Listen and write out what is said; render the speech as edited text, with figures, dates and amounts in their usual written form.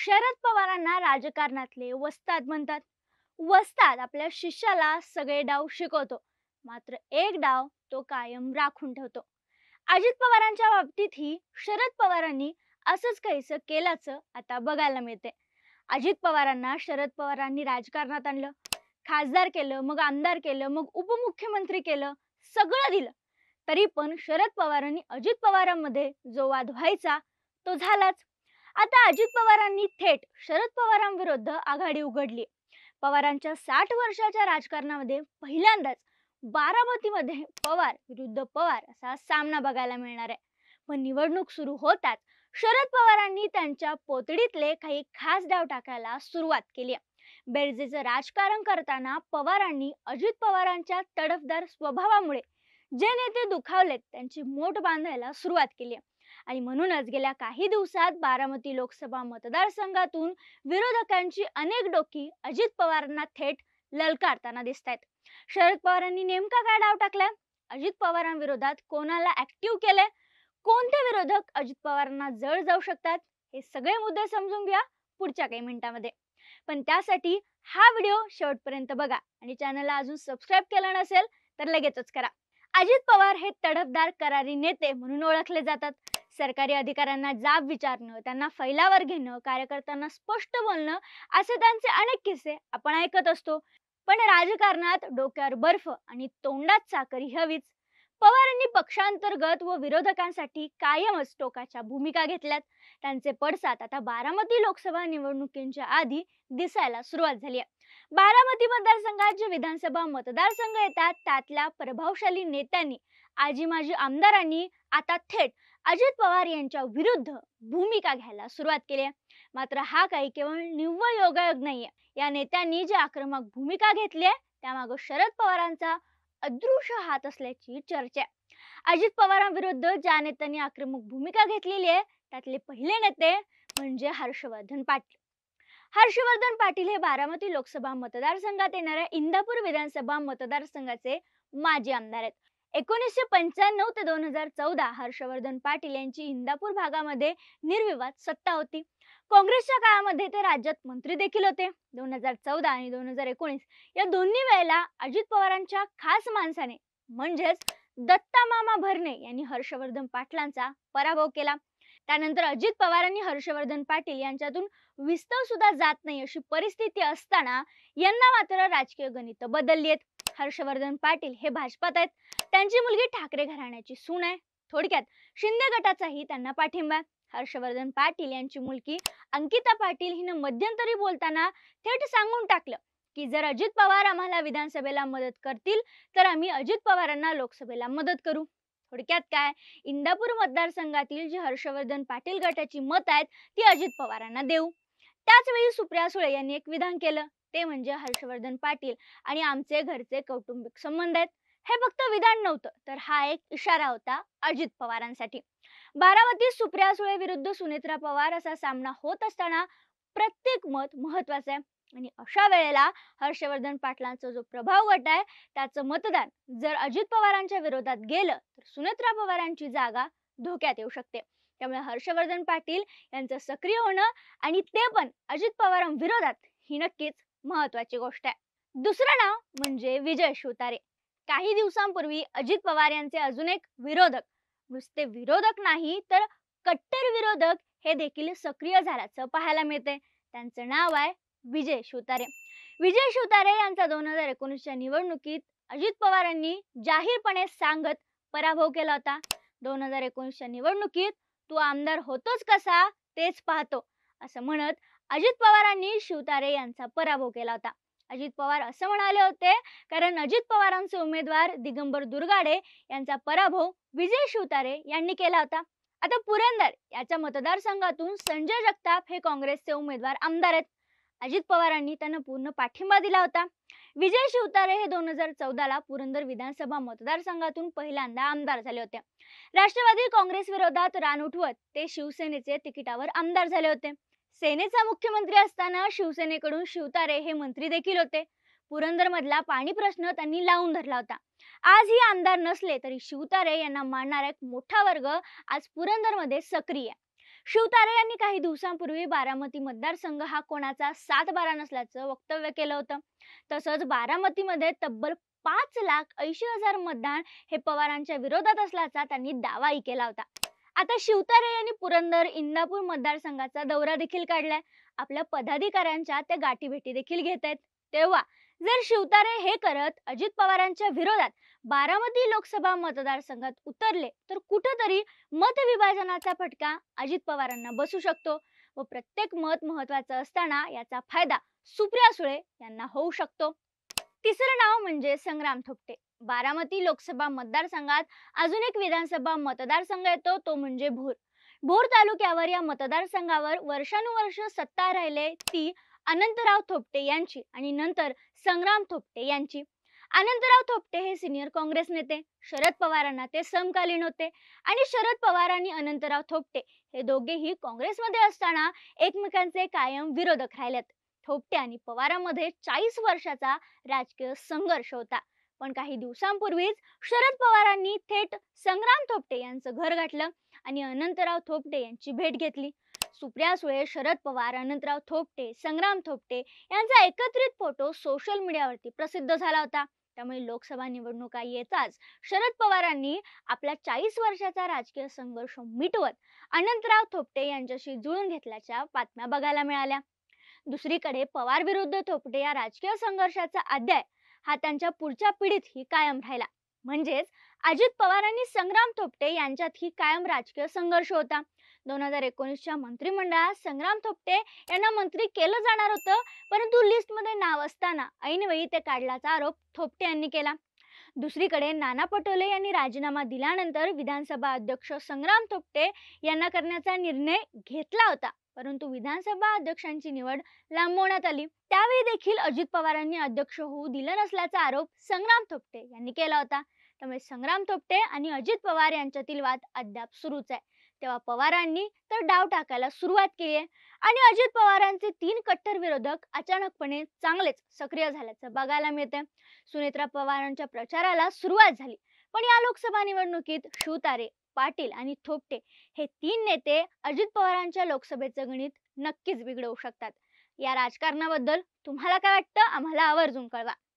शरद पवारांना राजकारणातले वस्ताद म्हणतात. वस्ताद आपल्या शिष्याला सगळे डाव शिकवतो, मात्र एक डाव तो कायम राखून ठेवतो. अजित पवारांच्या बाबतीतही शरद पवारांनी असंच काहीसं केल्याचं आता बघायला मिळते. अजित पवारांना शरद पवारांनी राजकारणात आणलं, खासदार केलं, मग आमदार केलं, मग उपमुख्यमंत्री केलं, सगळं दिलं. तरी पण शरद पवारांनी अजित पवारांमध्ये जो वाद व्हायचा तो झालाच. आता अजित पवारांनी थेट शरद पवारांविरुद्ध आघाडी उघडली. पवारांच्या 60 वर्षाच्या राजकारणामध्ये पहिल्यांदाच बारामतीमध्ये पवार विरुद्ध पवार असा सामना बघायला मिळणार आहे. पण निवडणूक सुरू होताच शरद पवारांनी त्यांच्या पोतडीतले काही खास डाव टाकायला सुरुवात केली. बेरजेचं राजकारण करताना पवारांनी अजित पवारांच्या तडफदार स्वभावामुळे जे नेते दुखावलेत त्यांची मोठ बांधायला सुरुवात केली. आणि म्हणूनच गेल्या काही दिवसात बारामती लोकसभा मतदारसंघातून विरोधकांची अनेक डोकी अजित पवारांना थेट ललकारताना दिसत आहेत. शरद पवारांनी नेमका काय डाव टाकलाय, अजित पवारांविरोधात कोणाला ऍक्टिव्ह केलंय, कोणते विरोधक अजित पवारांना जळ जाऊ शकतात, हे सगळे मुद्दे समजून घ्या पुढच्या काही मिनिटांमध्ये. पण त्यासाठी हा व्हिडिओ शेवटपर्यंत बघा आणि चॅनलला अजून सबस्क्राईब केलं नसेल तर लगेचच करा. अजित पवार हे तडफदार करारी नेते म्हणून ओळखले जातात. सरकारी अधिकाऱ्यांना जाब विचारणं, त्यांना फैलावर घेणं, कार्यकर्त्यांना स्पष्ट बोलणं असे त्यांचे अनेक किस्से आपण ऐकत असतो. पण राजकारणात डोक्यावर बर्फ आणि तोंडात साखर ही हवीच. पवारांनी पक्षांतर्गत व विरोधकांसाठी कायमच टोकाच्या भूमिका घेतल्यात. त्यांचे पडसाद आता बारामती लोकसभा निवडणुकींच्या आधी दिसायला सुरुवात झाली आहे. बारामती मतदारसंघात जे विधानसभा मतदारसंघ येतात त्यातल्या प्रभावशाली नेत्यांनी, आजी माजी आमदारांनी आता थेट अजित पवार यांच्या विरुद्ध भूमिका घ्यायला सुरुवात केली आहे. मात्र हा काही केवळ निव्वळ योगायोग नाहीये. या नेत्यांनी जी आक्रमक भूमिका घेतली आहे त्यामागे शरद पवारांचा अदृश्य हात असल्याची चर्चा आहे. अजित पवारांविरुद्ध ज्या नेत्यांनी आक्रमक भूमिका घेतलेली आहे त्यातले पहिले नेते म्हणजे हर्षवर्धन पाटील. हर्षवर्धन पाटील हे बारामती लोकसभा मतदारसंघात येणाऱ्या इंदापूर विधानसभा मतदारसंघाचे माजी आमदार आहेत. 1995 ते 2014 हर्षवर्धन पाटील यांची इंदापूर भागामध्ये निर्विवाद सत्ता होती. काँग्रेसच्या काळामध्ये ते राज्यात मंत्री देखील होते. 2014 आणि 2019 या दोन्ही वेळेला अजित पवारांच्या खास माणसाने म्हणजेच दत्ता मामा भरणे यांनी हर्षवर्धन पाटलांचा पराभव केला. त्यानंतर अजित पवारांनी हर्षवर्धन पाटील यांच्यातून विस्तव सुद्धा जात नाही अशी परिस्थिती असताना यांना मात्र राजकीय गणित बदलली आहेत. हर्षवर्धन पाटील हे भाजपात आहेत. त्यांची मुलगी ठाकरे घराण्याची सून आहे. थोडक्यात शिंदे गटाचाही त्यांना पाठिंबा आहे. हर्षवर्धन पाटील यांची मुलगी अंकिता पाटील हिनं मध्यंतरी बोलताना थेट सांगून टाकलं की जर अजित पवार आम्हाला विधानसभेला मदत करतील तर आम्ही अजित पवारांना लोकसभेला मदत करू. थोडक्यात काय, इंदापूर मतदारसंघातील जी हर्षवर्धन पाटील गटाची मत आहेत ती अजित पवारांना देऊ. त्याच वेळी सुप्रिया सुळे यांनी एक विधान केलं, ते म्हणजे हर्षवर्धन पाटील आणि आमचे घरचे कौटुंबिक संबंध आहेत. हे फक्त विधान नव्हतं तर हा एक इशारा होता अजित पवारांसाठी. बारामतीत सुप्रिया सुळे विरुद्ध सुनेत्रा पवार असा सामना होत असताना प्रत्येक मत महत्वाचं आहे आणि अशा वेळेला हर्षवर्धन पाटलांचा जो प्रभाव गट आहे त्याचं मतदान जर अजित पवारांच्या विरोधात गेलं तर सुनेत्रा पवारांची जागा धोक्यात येऊ शकते. त्यामुळे हर्षवर्धन पाटील यांचं सक्रिय होणं आणि ते पण अजित पवारांविरोधात ही नक्कीच महत्वाची गोष्ट आहे. दुसरं नाव म्हणजे विजय शिवतारे. काही दिवसांपूर्वी अजित पवार यांचे अजून एक विरोधक, नुसते विरोधक नाही तर कट्टर विरोधक हे देखील सक्रिय झाल्याचं पाहायला मिळते. त्यांचं नाव आहे विजय शिवतारे. विजय शिवतारे यांचा 2019च्या निवडणुकीत अजित पवारांनी जाहीरपणे सांगत पराभव केला होता. 2019च्या निवडणुकीत तू आमदार होतोच कसा तेच पाहतो असं म्हणत अजित पवारांनी शिवतारे यांचा पराभव केला होता. अजित पवार असं म्हणाले होते कारण अजित पवारांचे उमेदवार दिगंबर दुर्गाडे यांचा पराभव विजय शिवतारे यांनी केला होता. आता पुरंदर याच्या मतदारसंघातून संजय जगताप हे काँग्रेसचे उमेदवार आमदार आहेत. अजित पवारांनी त्यांना पूर्ण पाठिंबा दिला होता. विजय शिवतारे हे 2014ला पुरंदर विधानसभा मतदारसंघातून पहिल्यांदा आमदार झाले होते. राष्ट्रवादी काँग्रेस विरोधात रान उठवत ते शिवसेनेचे तिकिटावर आमदार झाले होते. सेनेचा मुख्यमंत्री असताना शिवसेनेकडून शिवतारे हे मंत्री देखील होते. पुरंदर मधला पाणी प्रश्न त्यांनी लावून धरला होता. आजही आमदार नसले तरी शिवतारे यांना मानणारा एक मोठा वर्ग आज पुरंदरमध्ये सक्रिय आहे. शिवतारे यांनी काही दिवसांपूर्वी बारामती मतदारसंघ हा कोणाचा सातबारा नसल्याचं वक्तव्य केलं होतं. तसंच बारामतीमध्ये तब्बल 5,80,000 मतदान हे पवारांच्या विरोधात असल्याचा त्यांनी दावाही केला होता. आता शिवतारे यांनी पुरंदर इंदापूर मतदारसंघाचा दौरा देखील काढलाय. आपल्या पदाधिकाऱ्यांच्या ते गाठीभेटी देखील घेत आहेत. तेव्हा जर शिवतारे हे करत अजित पवारांच्या विरोधात बारामती लोकसभा मतदारसंघात उतरले तर कुठंतरी मतविभाजनाचा फटका अजित पवारांना बसू शकतो व प्रत्येक मत महत्वाचं असताना याचा फायदा सुप्रिया सुळे यांना होऊ शकतो. तिसरं नाव म्हणजे संग्राम थोपटे. बारामती लोकसभा मतदारसंघात अजून एक विधानसभा मतदारसंघ येतो, तो म्हणजे भोर. भोर तालुक्यावर या मतदारसंघावर वर्षानुवर्ष सत्ता राहिले ती अनंतराव थोपटे यांची आणि नंतर संग्राम थोपटे यांची. अनंतराव थोपटे हे सिनियर काँग्रेस नेते, शरद पवारांना ते समकालीन होते आणि शरद पवार आणि अनंतराव थोपटे हे दोघेही काँग्रेसमध्ये असताना एकमेकांचे कायम विरोधक राहिलेत. थोपटे आणि पवारांमध्ये 40 वर्षाचा राजकीय संघर्ष होता. पण काही दिवसांपूर्वीच शरद पवारांनी थेट संग्राम थोपटे यांचं घर गाठलं आणि अनंतराव थोपटे यांची भेट घेतली. सुप्रिया सुळे, शरद पवार, अनंतराव थोपटे, संग्राम थोपटे यांचा एकत्रित फोटो सोशल मीडियावरती प्रसिद्ध झाला होता. त्यामुळे लोकसभा निवडणुका येताच शरद पवारांनी आपला 40 वर्षाचा राजकीय संघर्ष मिटवत अनंतराव थोपटे यांच्याशी जुळून घेतल्याच्या बातम्या बघायला मिळाल्या. दुसरीकडे पवार विरुद्ध थोपटे या राजकीय संघर्षाचा अध्याय हा त्यांच्या पुढच्या पिढीतही कायम राहिला. म्हणजेच अजित पवार आणि संग्राम थोपटे यांच्यातही कायम राजकीय संघर्ष होता. 2019च्या मंत्रिमंडळात संग्राम थोपटे यांना मंत्री केलं जाणार होतं, परंतु लिस्टमध्ये नाव असताना ऐनवेळी ते काढल्याचा आरोप थोपटे यांनी केला. दुसरीकडे नाना पटोले यांनी राजीनामा दिल्यानंतर विधानसभा अध्यक्ष संग्राम थोपटे यांना करण्याचा निर्णय घेतला होता, परंतु विधानसभा अध्यक्षांची निवड लांबवण्यात आली. त्यावेळी देखील अजित पवारांनी अध्यक्ष होऊ दिलं नसल्याचा आरोप संग्राम थोपटे यांनी केला होता. त्यामुळे संग्राम थोपटे आणि अजित पवार यांच्यातील वाद अद्याप सुरूच आहे. तेव्हा पवारांनी तर डाव टाकायला सुरुवात केली आहे आणि अजित पवारांचे 3 कट्टर विरोधक अचानकपणे चांगलेच सक्रिय झाल्याचं बघायला मिळते. सुनेत्रा पवारांच्या प्रचाराला सुरुवात झाली, पण या लोकसभा निवडणुकीत शिवतारे, पाटील आणि थोपटे हे 3 नेते अजित पवारांच्या लोकसभेचं गणित नक्कीच बिघडवू शकतात. या राजकारणाबद्दल तुम्हाला काय वाटतं आम्हाला आवर्जून कळवा.